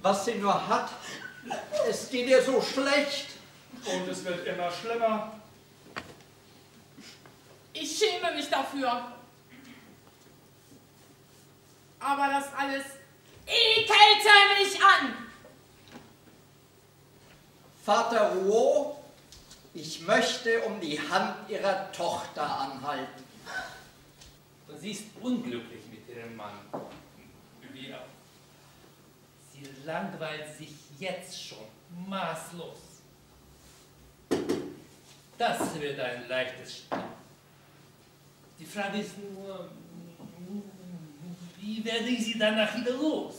Was sie nur hat, es geht ihr so schlecht. Und es wird immer schlimmer. Ich schäme mich dafür. Aber das alles ekelte mich an. Vater Rouault, ich möchte um die Hand Ihrer Tochter anhalten. Sie ist unglücklich mit ihrem Mann. Wie auch. Sie langweilt sich jetzt schon maßlos. Das wird ein leichtes Spiel. Die Frage ist nur, wie werde ich sie danach wieder los?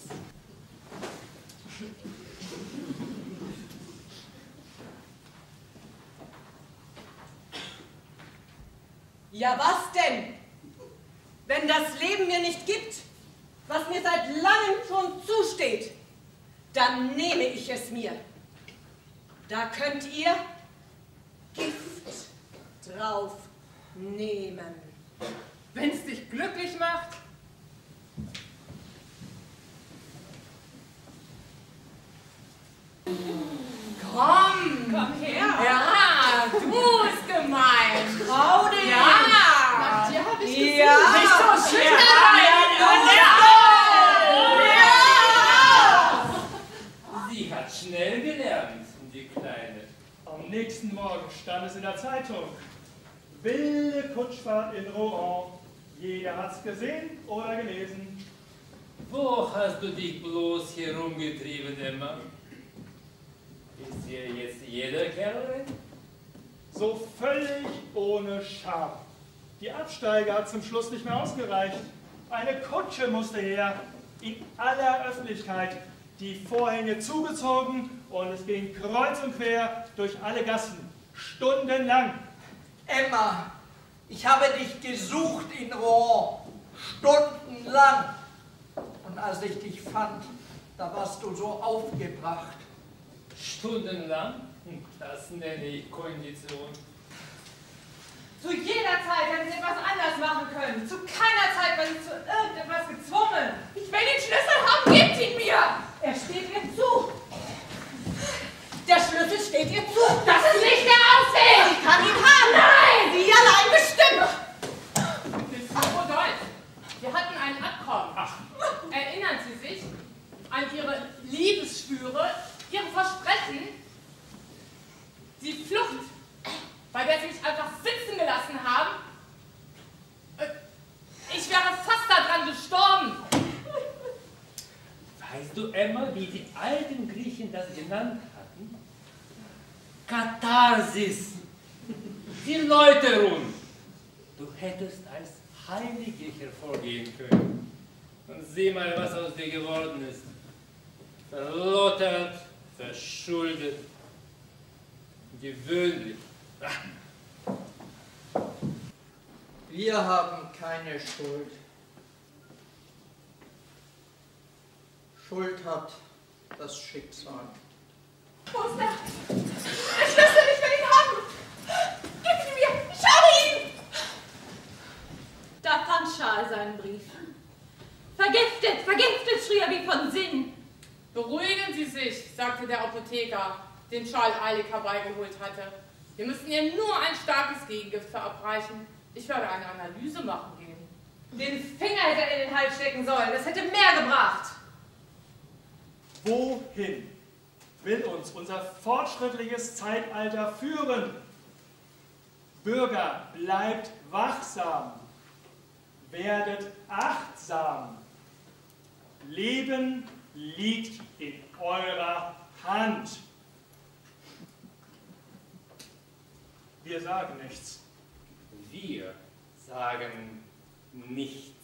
Ja, was denn? Wenn das Leben mir nicht gibt, was mir seit langem schon zusteht, dann nehme ich es mir. Da könnt ihr Gift drauf nehmen. Wenn's dich glücklich macht. Komm her. Ja, du bist gemein. Trau dich. Ja. Na, dir hab ich gesehen. Ja. Nicht so schön. Sie hat schnell gelernt, die Kleine. Am nächsten Morgen stand es in der Zeitung. Wilde Kutschfahrt in Rouen. Jeder hat's gesehen oder gelesen. Wo hast du dich bloß herumgetrieben, Emma? Ist hier jetzt jeder Kerl? So völlig ohne Scham. Die Absteiger hat zum Schluss nicht mehr ausgereicht. Eine Kutsche musste her, in aller Öffentlichkeit. Die Vorhänge zugezogen und es ging kreuz und quer durch alle Gassen. Stundenlang. Emma, ich habe dich gesucht in Rouen, stundenlang. Und als ich dich fand, da warst du so aufgebracht. Stundenlang? Das nenne ich Kondition. Zu jeder Zeit hätten sie etwas anders machen können. Zu keiner Zeit war ich zu irgendetwas gezwungen. Ich will den Schlüssel haben, gebt ihn mir. Er steht ihr zu. Der Schlüssel steht ihr zu. Das ist nicht der Ausweg. Ich kann ihn haben. Nein. Sie allein bestimmt. Frau Rodolph, wir hatten ein Abkommen. Ach. Erinnern Sie sich an Ihre Liebesschwüre, Ihre Versprechen, die Flucht, bei der Sie mich einfach sitzen gelassen haben? Ich wäre fast daran gestorben. Weißt du, Emma, wie die alten Griechen das genannt hatten? Katharsis. Die Läuterung. Du hättest als Heilige hervorgehen können. Und sieh mal, was aus dir geworden ist. Verlottert, verschuldet, gewöhnlich. Wir haben keine Schuld. Schuld hat das Schicksal. Wo ist der? Der Schlüssel, ich will ihn haben. Gib ihn mir, ich habe ihn. Da fand Charles seinen Brief. Vergiftet, vergiftet, schrie er wie von Sinn. Beruhigen Sie sich, sagte der Apotheker, den Charles eilig herbeigeholt hatte. Wir müssen ihr nur ein starkes Gegengift verabreichen. Ich werde eine Analyse machen gehen. Den Finger hätte er in den Hals stecken sollen. Das hätte mehr gebracht. Wohin will uns unser fortschrittliches Zeitalter führen? Bürger, bleibt wachsam. Werdet achtsam. Leben liegt in eurer Hand. Wir sagen nichts. Wir sagen nichts.